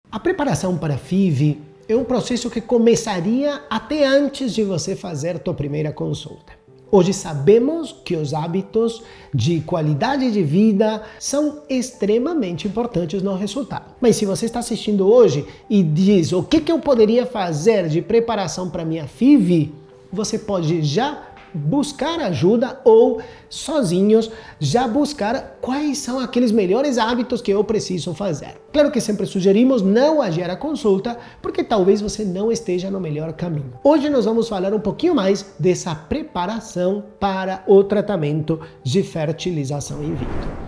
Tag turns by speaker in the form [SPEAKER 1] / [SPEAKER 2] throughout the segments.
[SPEAKER 1] A preparação para a FIV é um processo que começaria até antes de você fazer a tua primeira consulta. Hoje sabemos que os hábitos de qualidade de vida são extremamente importantes no resultado. Mas se você está assistindo hoje e diz o que eu poderia fazer de preparação para minha FIV, você pode já buscar ajuda ou sozinhos já buscar quais são aqueles melhores hábitos que eu preciso fazer. Claro que sempre sugerimos não adiar a consulta, porque talvez você não esteja no melhor caminho. Hoje nós vamos falar um pouquinho mais dessa preparação para o tratamento de fertilização in vitro.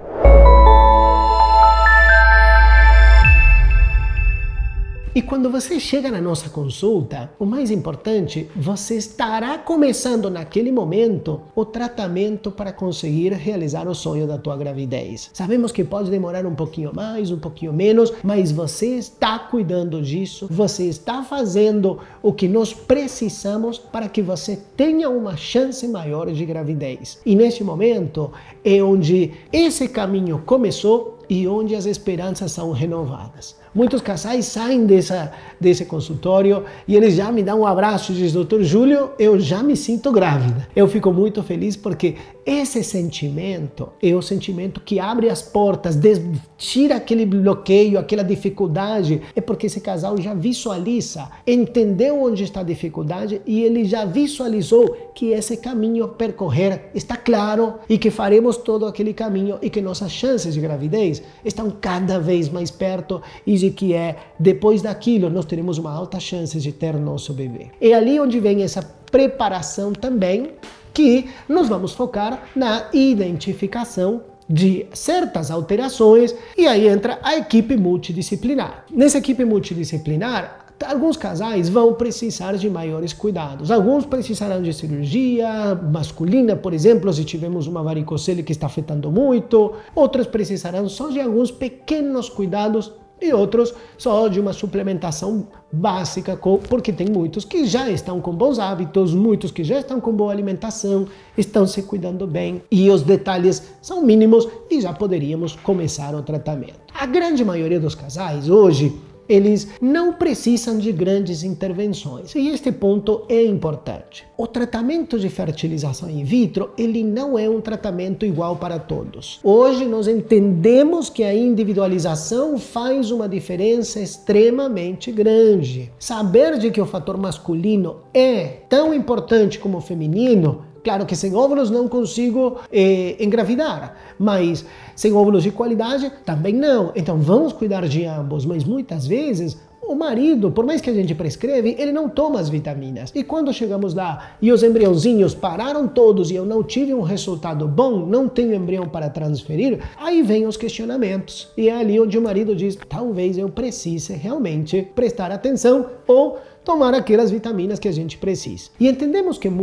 [SPEAKER 1] E quando você chega na nossa consulta, o mais importante, você estará começando naquele momento o tratamento para conseguir realizar o sonho da tua gravidez. Sabemos que pode demorar um pouquinho mais, um pouquinho menos, mas você está cuidando disso, você está fazendo o que nós precisamos para que você tenha uma chance maior de gravidez. E neste momento é onde esse caminho começou e onde as esperanças são renovadas. Muitos casais saem desse consultório e eles já me dão um abraço e dizem: Dr. Júlio, eu já me sinto grávida. Eu fico muito feliz porque esse sentimento é o sentimento que abre as portas, tira aquele bloqueio, aquela dificuldade. É porque esse casal já visualiza, entendeu onde está a dificuldade e ele já visualizou que esse caminho a percorrer está claro e que faremos todo aquele caminho e que nossas chances de gravidez estão cada vez mais perto e de que depois daquilo nós teremos uma alta chance de ter nosso bebê. É ali onde vem essa preparação também, que nós vamos focar na identificação de certas alterações e aí entra a equipe multidisciplinar. Nessa equipe multidisciplinar, alguns casais vão precisar de maiores cuidados. Alguns precisarão de cirurgia masculina, por exemplo, se tivermos uma varicocele que está afetando muito. Outros precisarão só de alguns pequenos cuidados e outros só de uma suplementação básica, porque tem muitos que já estão com bons hábitos, muitos que já estão com boa alimentação, estão se cuidando bem e os detalhes são mínimos e já poderíamos começar o tratamento. A grande maioria dos casais hoje, eles não precisam de grandes intervenções e este ponto é importante. O tratamento de fertilização in vitro, ele não é um tratamento igual para todos. Hoje nós entendemos que a individualização faz uma diferença extremamente grande. Saber de que o fator masculino é tão importante como o feminino. Claro que sem óvulos não consigo engravidar, mas sem óvulos de qualidade também não. Então vamos cuidar de ambos, mas muitas vezes o marido, por mais que a gente prescreve, ele não toma as vitaminas. E quando chegamos lá e os embriãozinhos pararam todos e eu não tive um resultado bom, não tenho embrião para transferir, aí vem os questionamentos. E é ali onde o marido diz: talvez eu precise realmente prestar atenção ou tomar aquelas vitaminas que a gente precisa. E entendemos que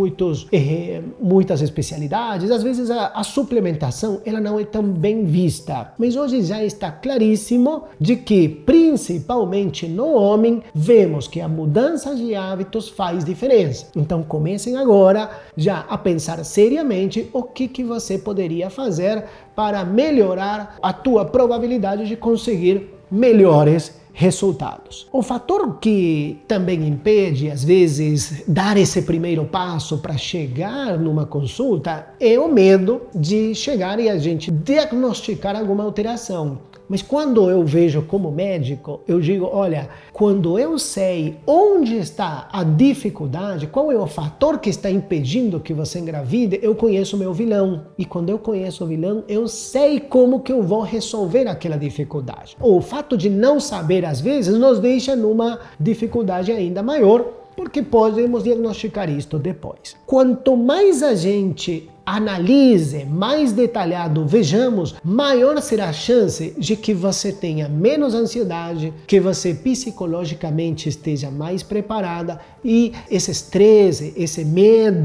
[SPEAKER 1] muitas especialidades, às vezes a suplementação ela não é tão bem vista, mas hoje já está claríssimo de que, principalmente no homem, vemos que a mudança de hábitos faz diferença. Então comecem agora já a pensar seriamente o que você poderia fazer para melhorar a tua probabilidade de conseguir melhores resultados. O fator que também impede, às vezes, dar esse primeiro passo para chegar numa consulta é o medo de chegar e a gente diagnosticar alguma alteração. Mas quando eu vejo como médico, eu digo: olha, quando eu sei onde está a dificuldade, qual é o fator que está impedindo que você engravide, eu conheço o meu vilão. E quando eu conheço o vilão, eu sei como que eu vou resolver aquela dificuldade. O fato de não saber, às vezes, nos deixa numa dificuldade ainda maior, porque podemos diagnosticar isto depois. Quanto mais a gente analise, mais detalhado vejamos, maior será a chance de que você tenha menos ansiedade, que você psicologicamente esteja mais preparada e esse estresse, esse medo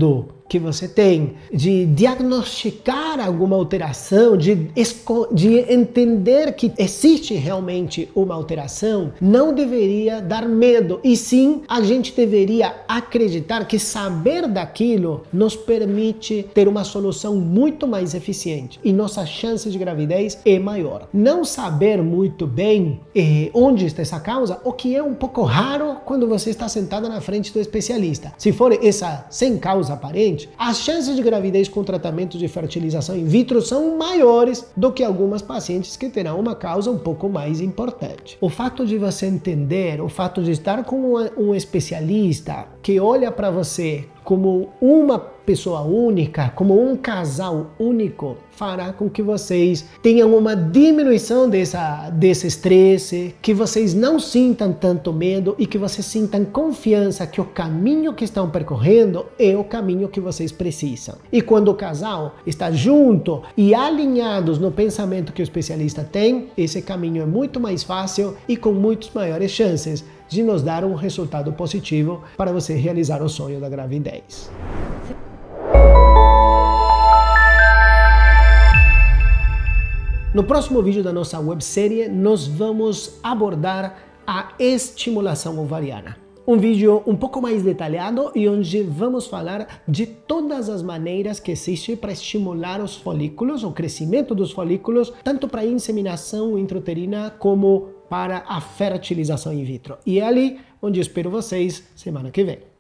[SPEAKER 1] que você tem, de diagnosticar alguma alteração, de entender que existe realmente uma alteração, não deveria dar medo, e sim a gente deveria acreditar que saber daquilo nos permite ter uma solução muito mais eficiente e nossa chance de gravidez é maior. Não saber muito bem onde está essa causa, o que é um pouco raro quando você está sentado na frente do especialista. Se for essa sem causa aparente, as chances de gravidez com tratamento de fertilização in vitro são maiores do que algumas pacientes que terão uma causa um pouco mais importante. O fato de você entender, o fato de estar com um especialista que olha para você como uma pessoa única, como um casal único, fará com que vocês tenham uma diminuição desse estresse, que vocês não sintam tanto medo e que vocês sintam confiança que o caminho que estão percorrendo é o caminho que vocês precisam. E quando o casal está junto e alinhados no pensamento que o especialista tem, esse caminho é muito mais fácil e com muitas maiores chances de nos dar um resultado positivo para você realizar o sonho da gravidez. No próximo vídeo da nossa websérie, nós vamos abordar a estimulação ovariana. Um vídeo um pouco mais detalhado e onde vamos falar de todas as maneiras que existem para estimular os folículos, o crescimento dos folículos, tanto para a inseminação intrauterina como para a fertilização in vitro. E é ali onde eu espero vocês semana que vem.